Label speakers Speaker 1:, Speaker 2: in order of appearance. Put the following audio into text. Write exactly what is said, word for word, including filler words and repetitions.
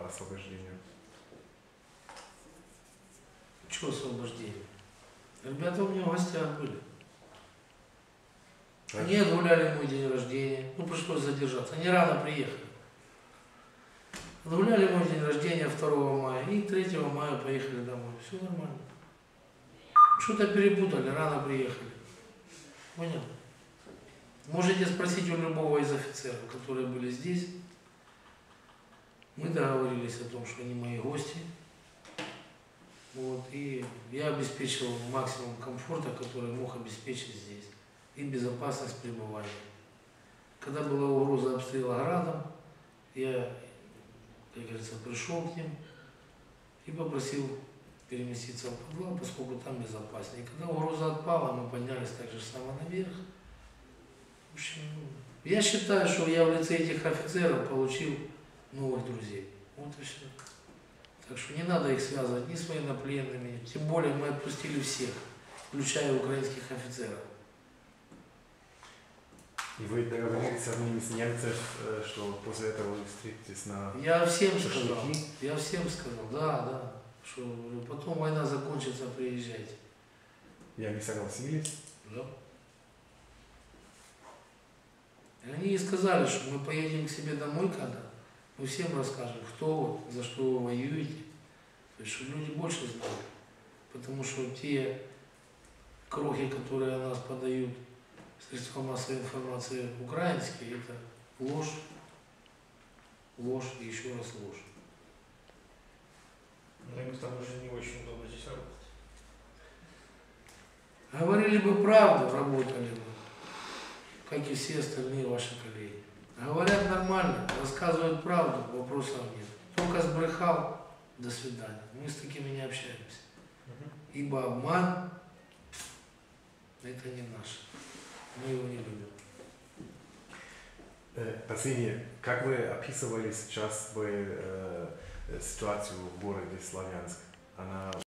Speaker 1: освобождению?
Speaker 2: Чего освобождение? Ребята у меня в гостях были. Они отгуляли мой день рождения. Ну, пришлось задержаться. Они рано приехали. Отгуляли мой день рождения второго мая. И третьего мая поехали домой. Все нормально. Что-то перепутали, рано приехали. Понял? Можете спросить у любого из офицеров, которые были здесь. Мы договорились о том, что они мои гости. Вот, и я обеспечил максимум комфорта, который мог обеспечить здесь. И безопасность пребывания. Когда была угроза обстрела градом, я, как говорится, пришел к ним и попросил переместиться в подвал, поскольку там безопаснее. И когда угроза отпала, мы поднялись так же само наверх. В общем, я считаю, что я в лице этих офицеров получил новых друзей. Вот и все. Так что не надо их связывать ни с военнопленными, тем более мы отпустили всех, включая украинских офицеров.
Speaker 1: И вы договорились с одним из немцев, что после этого вы встретитесь на
Speaker 2: Я всем
Speaker 1: шашлыки?
Speaker 2: сказал, я всем сказал, да, да, что потом война закончится, приезжайте.
Speaker 1: И они согласились?
Speaker 2: Да. И они и сказали, что мы поедем к себе домой, когда мы всем расскажем, кто вы, за что вы воюете, то есть, чтобы люди больше знали. Потому что те крохи, которые о нас подают средства массовой информации украинские, это ложь, ложь и еще раз ложь.
Speaker 3: Но им там уже не очень удобно здесь работать.
Speaker 2: Говорили бы правду, работали бы, как и все остальные ваши коллеги. Говорят нормально, рассказывают правду, вопросов нет. Только сбрехал, до свидания. Мы с такими не общаемся. Ибо обман – это не наше. Мы его не любим.
Speaker 1: Последнее. Как вы описывали сейчас бы э, ситуацию в городе Славянск? Она